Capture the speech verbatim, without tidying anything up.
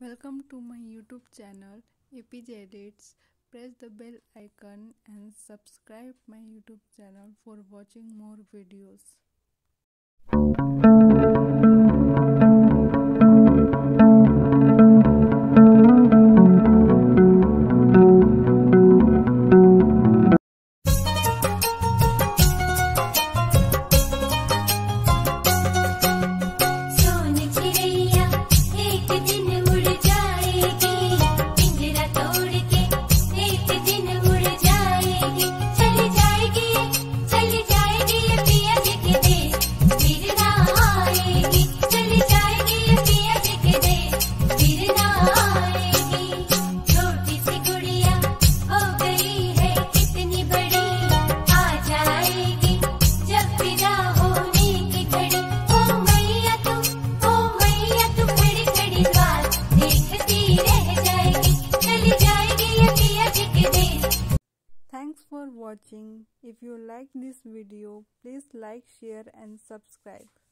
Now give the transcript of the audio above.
Welcome to my YouTube channel A P J Edits. Press the bell icon and subscribe my YouTube channel for watching more videos. Thanks for watching. If you like this video, please like, share and subscribe.